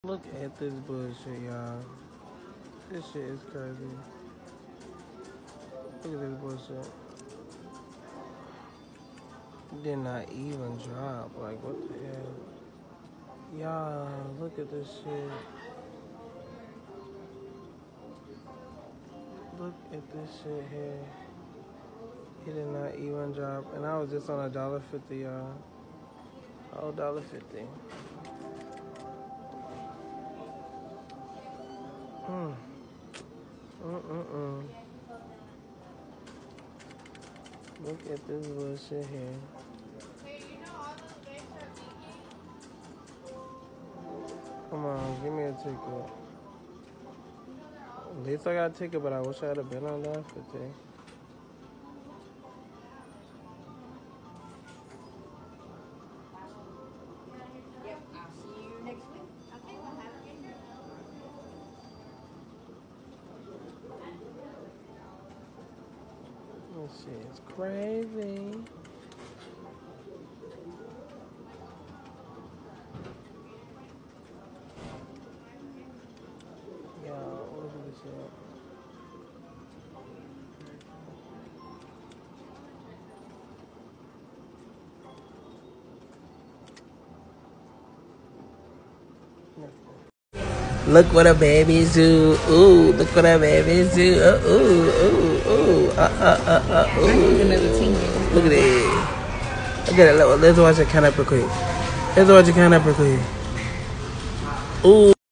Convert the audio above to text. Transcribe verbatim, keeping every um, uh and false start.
Look at this bullshit, y'all. This shit is crazy. Look at this bullshit. Did not even drop. Like, what the hell? Y'all, look at this shit. Look at this shit here. He did not even drop. And I was just on a dollar fifty, y'all. Oh, dollar fifty. Mm. Mm-mm-mm. Look at this bullshit here. Come on, give me a ticket. At least I got a ticket, but I wish I had been on that fifty. This shit is crazy. Yo, look at this shit. Look what a baby's do. Ooh, look what a baby's do. Uh, ooh, ooh, ooh. Uh, uh, uh, uh, ooh. Look at it. Look at it. Let's watch it count up real quick. Let's watch it count up real quick. Ooh.